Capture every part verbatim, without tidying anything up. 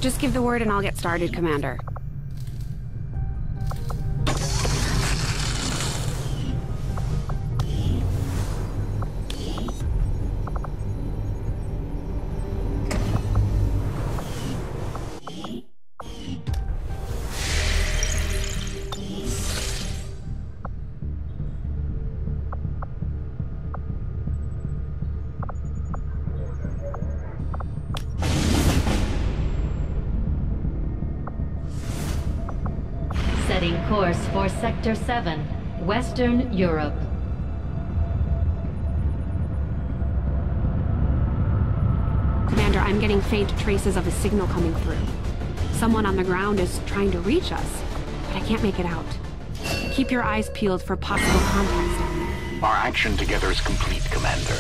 Just give the word and I'll get started, Commander. Setting course for Sector seven, Western Europe. Commander, I'm getting faint traces of a signal coming through. Someone on the ground is trying to reach us, but I can't make it out. Keep your eyes peeled for possible contacts down there. Our action together is complete, Commander.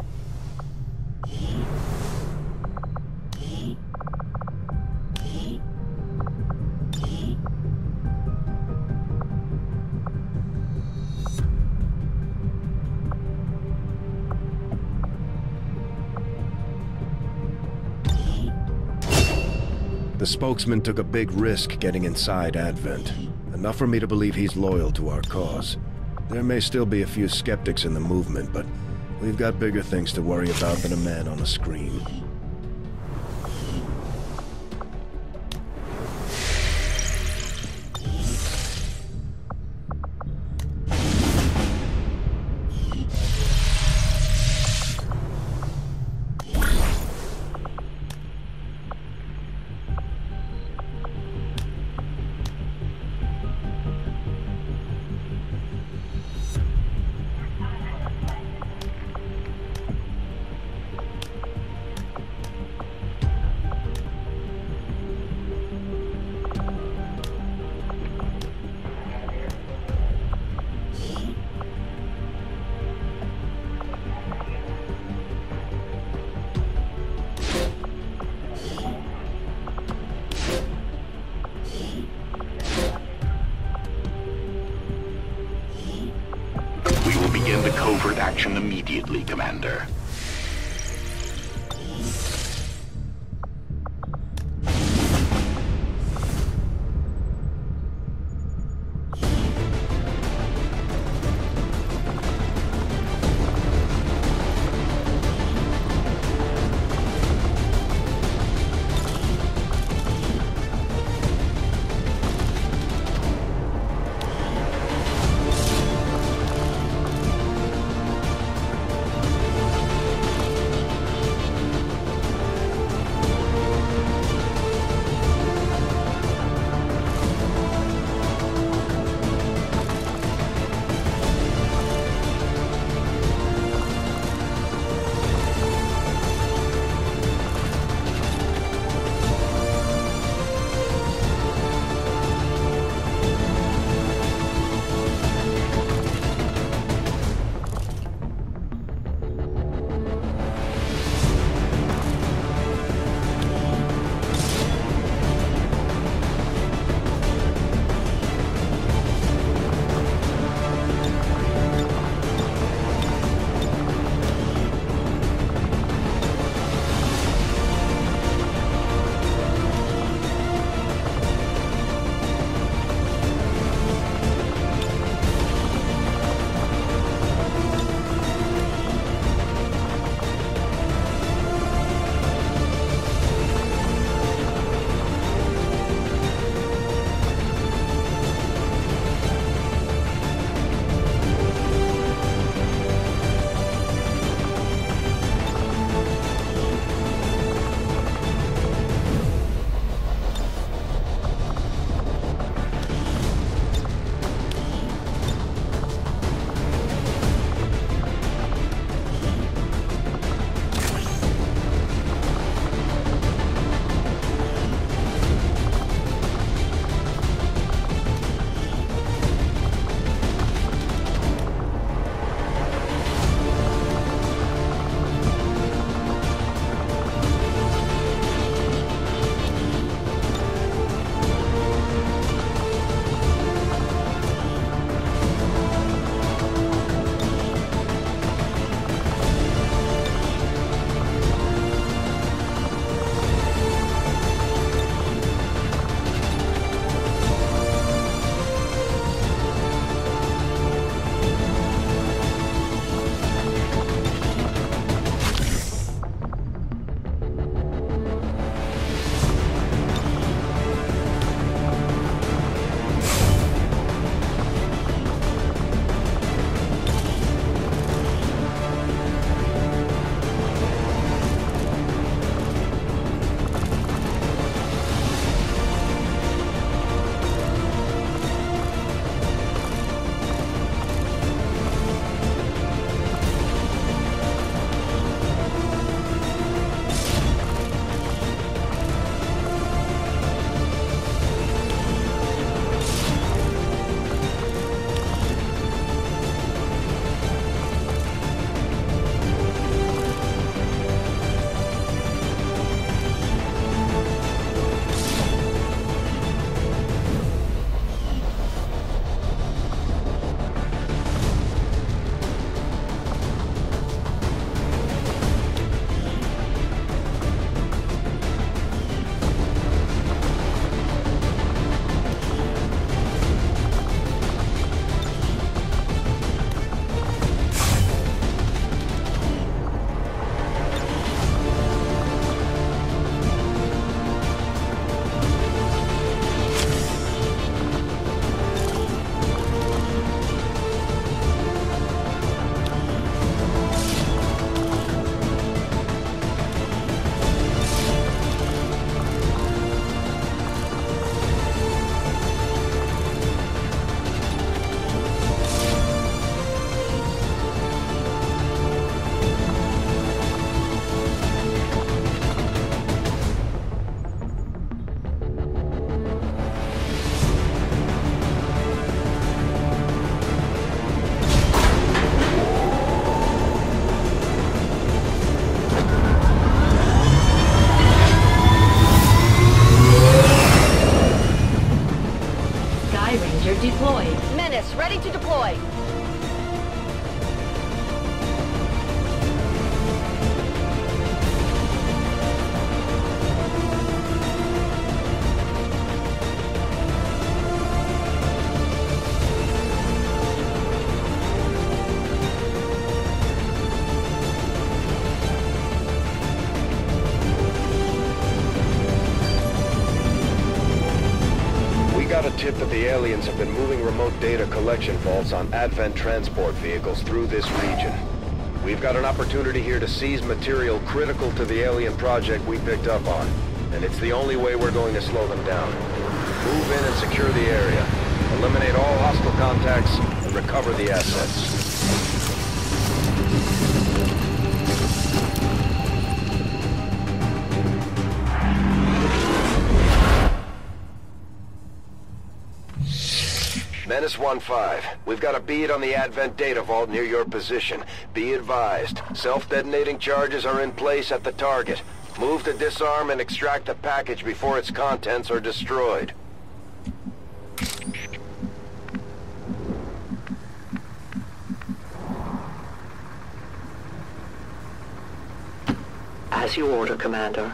The spokesman took a big risk getting inside Advent. Enough for me to believe he's loyal to our cause. There may still be a few skeptics in the movement, but we've got bigger things to worry about than a man on a screen. Begin the covert action immediately, Commander. ready to deploy. Got a tip that the aliens have been moving remote data collection vaults on Advent transport vehicles through this region. We've got an opportunity here to seize material critical to the alien project we picked up on, and it's the only way we're going to slow them down. Move in and secure the area, eliminate all hostile contacts, and recover the assets. Menace one five, we've got a bead on the Advent data vault near your position. Be advised, self-detonating charges are in place at the target. Move to disarm and extract the package before its contents are destroyed. As you order, Commander.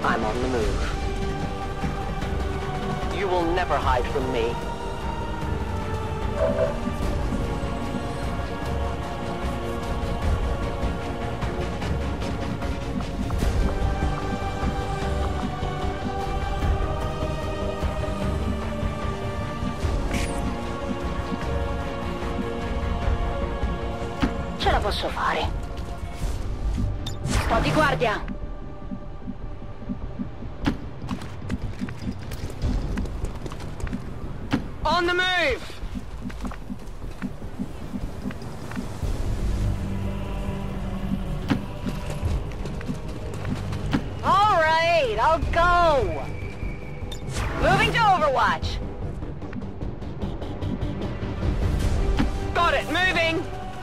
I'm on the move. You will never hide from me. Ce la posso fare. Sto di guardia. On the move! All right, I'll go. Moving to Overwatch. Got it, moving!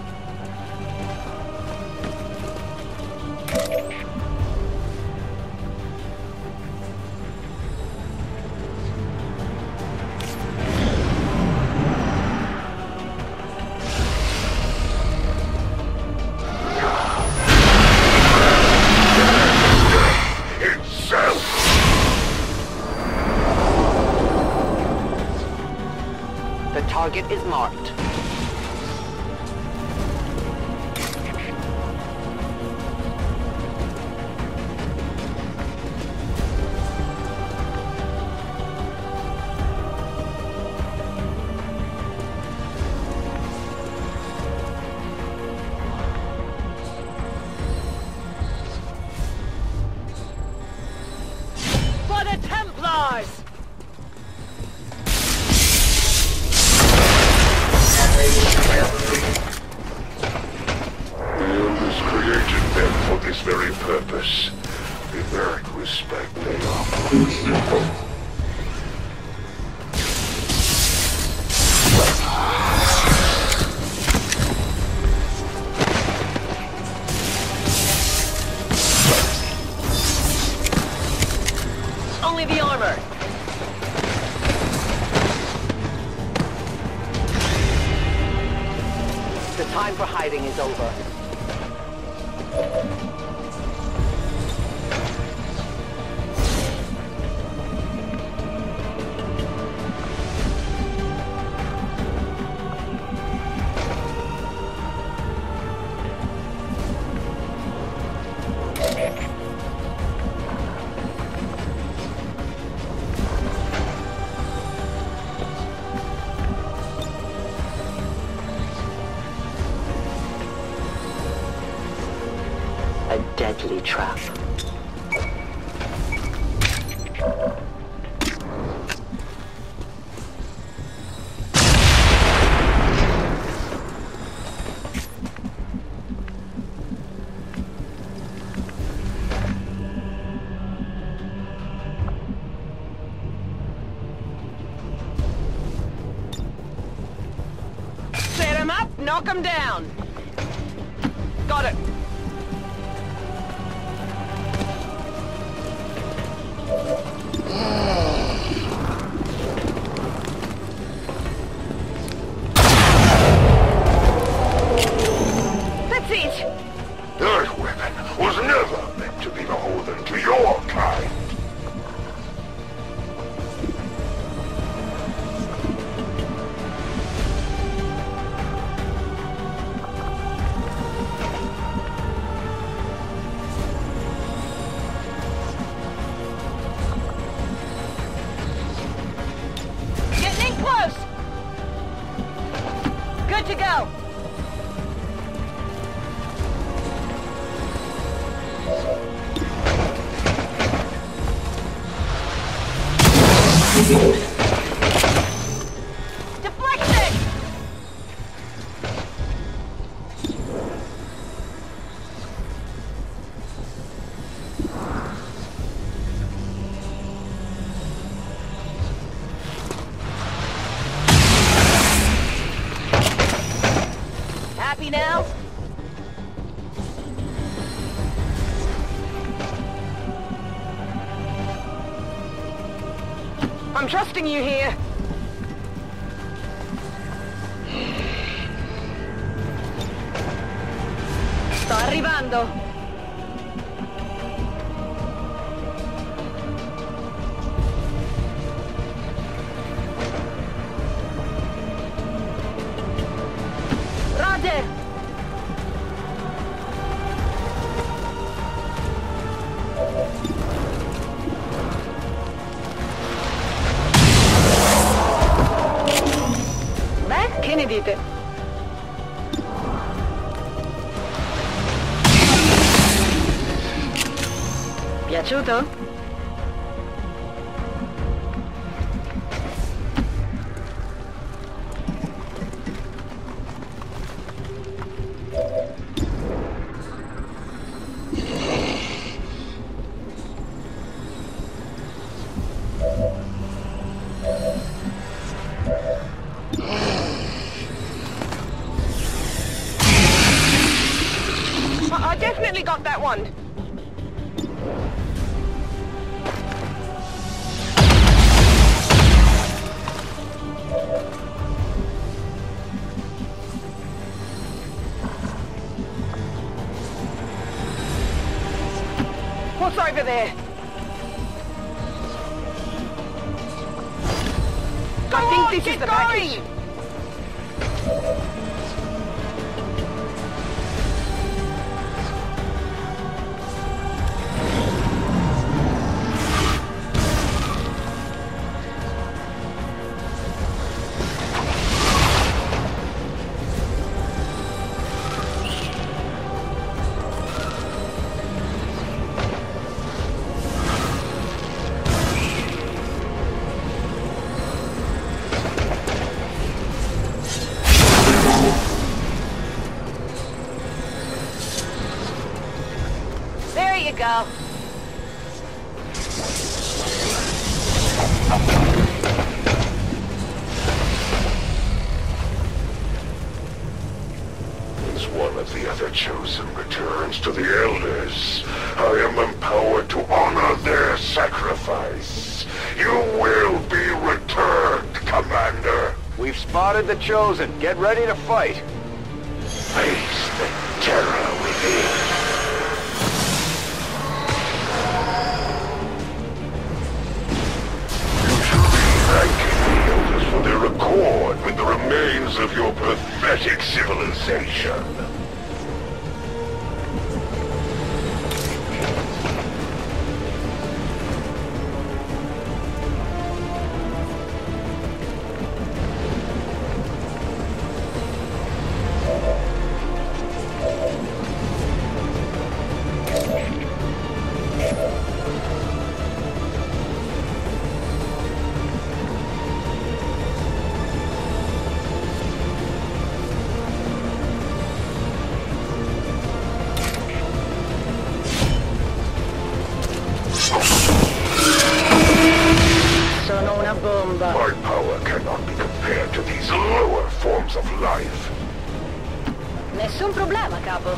The target is marked. For the Templars! The Elders created them for this very purpose. In that respect, they are crucible. Only the armor! The time for hiding is over. A deadly trap. Set him up, knock him down. Got it. That's it! That weapon was never meant to be beholden to your kind. Getting in close. Good to go. Deflected! Happy now? I'm trusting you here. Sto arrivando. dite? Piaciuto? I definitely got that one. What's over there? Go I think on, this get is the going! package. There you go. As one of the other chosen returns to the Elders, I am empowered to honor their sacrifice. You will be returned, Commander. We've spotted the Chosen. Get ready to fight. Face the terror within. Thanking the Elders for their accord with the remains of your pathetic civilization. Sono una bomba. My power cannot be compared to these lower forms of life. Nessun problema, capo.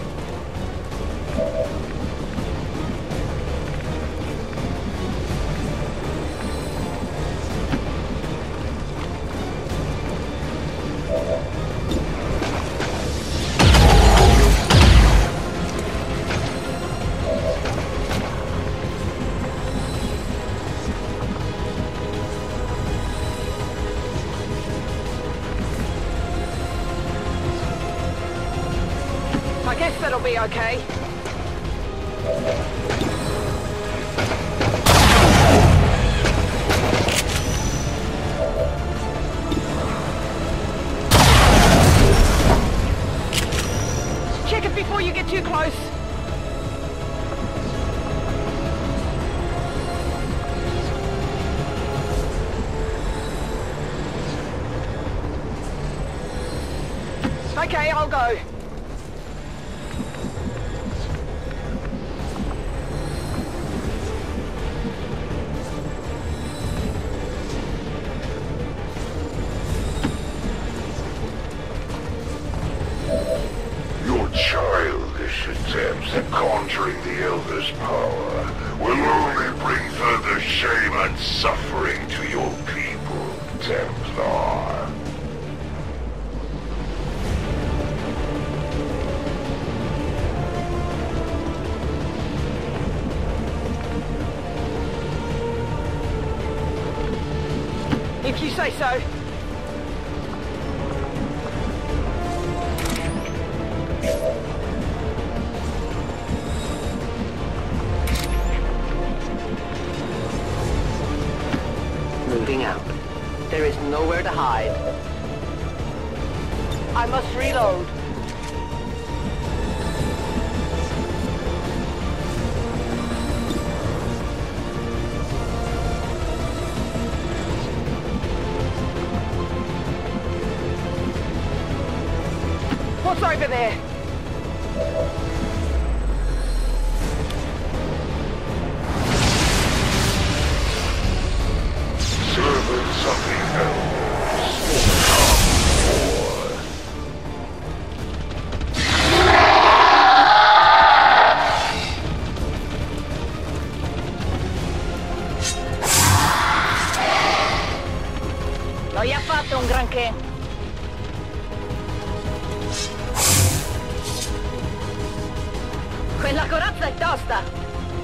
I guess that'll be okay. Check it before you get too close. Okay, I'll go. Your childish attempts at conjuring the Elder's power will only bring further shame and suffering to your people, Templar. If you say so. Moving out. There is nowhere to hide. I must reload. What's over there? Servants of the elders, come forth. Non gli ha fatto un granché. Quella corazza è tosta!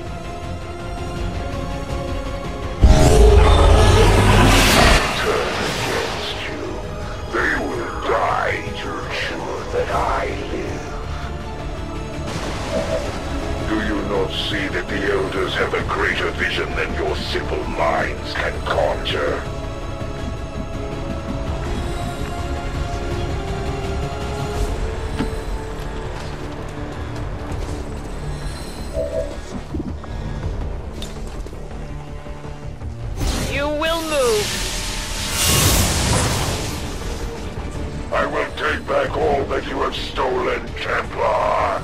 Turn against you. They will die to ensure that I live. Do you not see that the elders have a greater vision than your simple minds can conjure? You will move. I will take back all that you have stolen, Templar.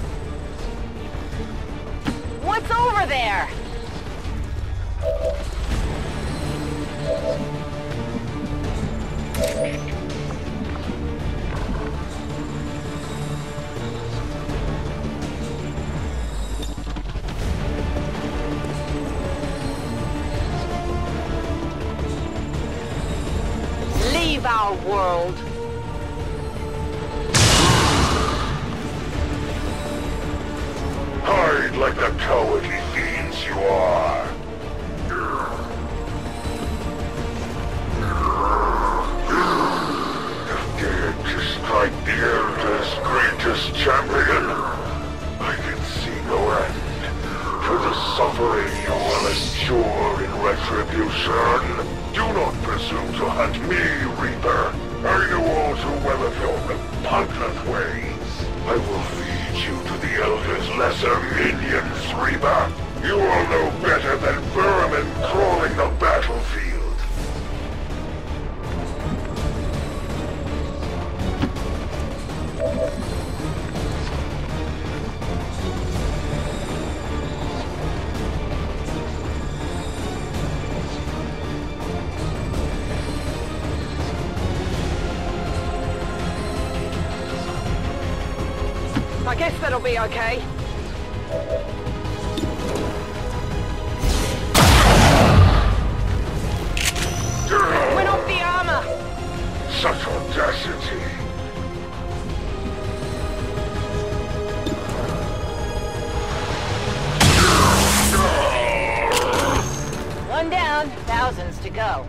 What's over there? Leave our world. Hide like the cowardly fiends you are. Have dared to strike the Elder's greatest champion. I can see no end to the suffering you will endure in retribution. Do not presume to hunt me, Reaper. I know all too well of your repugnant ways. I will feed you to the Elder's lesser minions, Reaper. You will know better than vermin crawling the battlefield. I guess that'll be okay. Went off the armor. Such audacity. One down, thousands to go.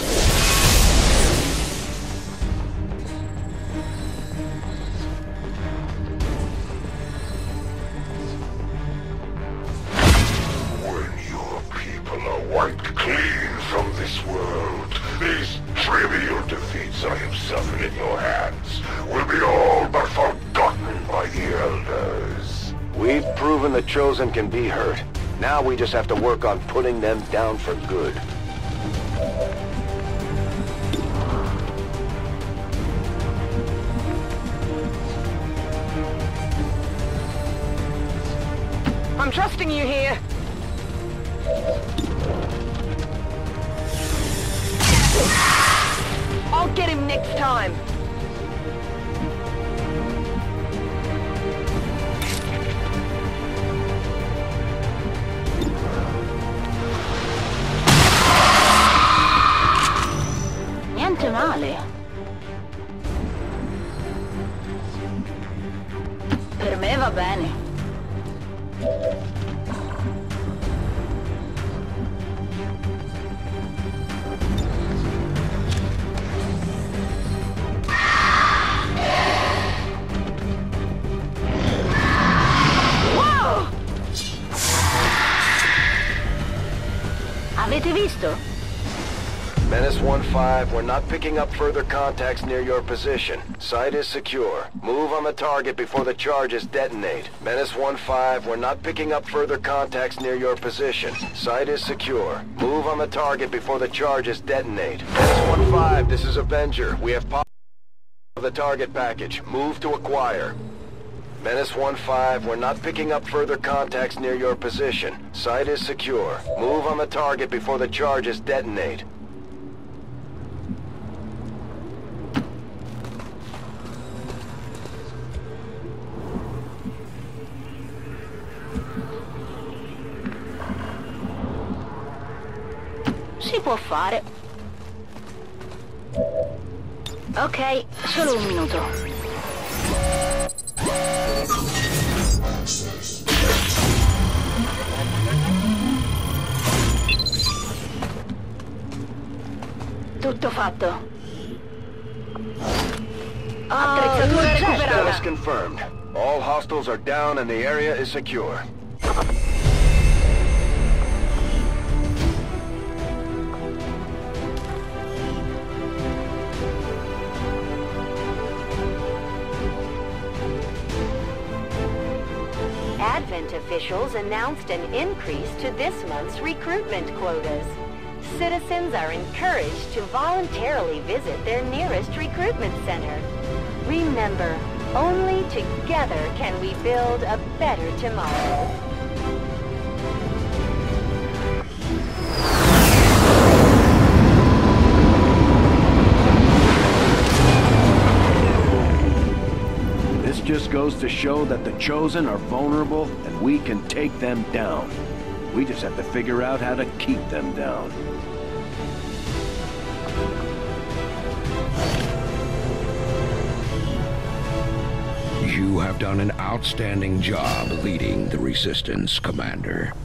When your people are wiped clean from this world, these trivial defeats I have suffered in your hands will be all but forgotten by the Elders. We've proven the Chosen can be hurt. Now we just have to work on putting them down for good. I'm trusting you here. I'll get him next time. Niente male. Per me va bene. Avete visto? Menace one five, we're not picking up further contacts near your position. Site is secure. Move on the target before the charges detonate. Menace one five, we're not picking up further contacts near your position. Site is secure. Move on the target before the charges detonate. Menace one five, this is Avenger. We have pop of the target package. Move to acquire. Menace one five, we're not picking up further contacts near your position. Site is secure. Move on the target before the charges detonate. Si può fare. Ok, solo un minuto. Tutto fatto. Attrezzatura recuperata. Status confirmed. All hostiles are down and the area is secure. Advent officials announced an increase to this month's recruitment quotas. Citizens are encouraged to voluntarily visit their nearest recruitment center. Remember, only together can we build a better tomorrow. This just goes to show that the Chosen are vulnerable and we can take them down. We just have to figure out how to keep them down. You have done an outstanding job leading the Resistance, Commander.